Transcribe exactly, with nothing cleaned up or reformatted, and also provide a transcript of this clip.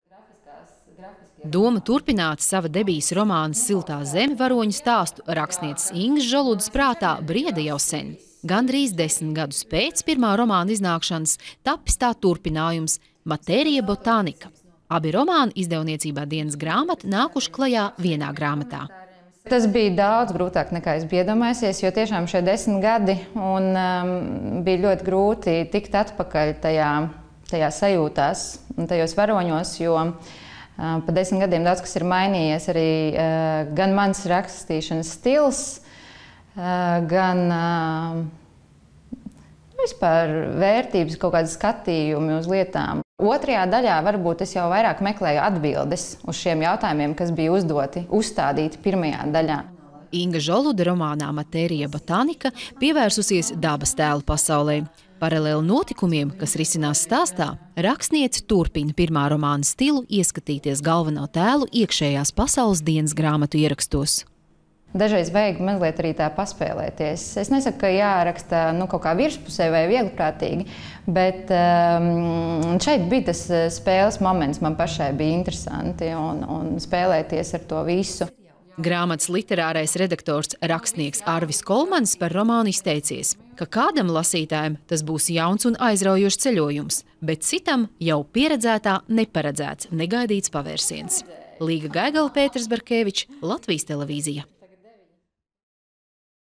Doma turpināt sava debijas romāna Siltā zeme varoņu stāstu rakstnieces Ingas Žoludas prātā brieda jau sen. Gandrīz desmit gadus pēc pirmā romāna iznākšanas tapis tā turpinājums Materia botanika. Abi romāni izdevniecībā Dienas grāmata nākuši klajā vienā grāmatā. Tas bija daudz grūtāk nekā es biju iedomājusies, jo tiešām šie desmit gadi un um, bija ļoti grūti tikt atpakaļ tajā, tajā sajūtās un tajos varoņos, jo uh, pa desmit gadiem daudz kas ir mainījies. Arī uh, gan mans rakstīšanas stils, uh, gan uh, vispār vērtības, kaut kādi skatījumi uz lietām. Otrajā daļā varbūt es jau vairāk meklēju atbildes uz šiem jautājumiem, kas bija uzdoti, uzstādīti pirmajā daļā. Inga Žoluda romānā Materia botanika pievērsusies dabas tēlu pasaulē. Paralēli notikumiem, kas risinās stāstā, rakstniece turpina pirmā romāna stilu ieskatīties galveno tēlu iekšējās pasaules dienas grāmatu ierakstos. Dažreiz vajag mazliet arī tā paspēlēties. Es nesaku, ka jāraksta nu, kaut kā virspusē vai viegliprātīgi, bet um, šeit bija tas spēles moments, man pašai bija interesanti un, un spēlēties ar to visu. Grāmatas literārais redaktors rakstnieks Arvis Kolmans par romānu izteicies, ka kādam lasītājam tas būs jauns un aizraujošs ceļojums, bet citam jau pieredzētā neparedzēts, negaidīts pavērsiens. Līga Gaigala, Pēters Barkevičs, Latvijas televīzija.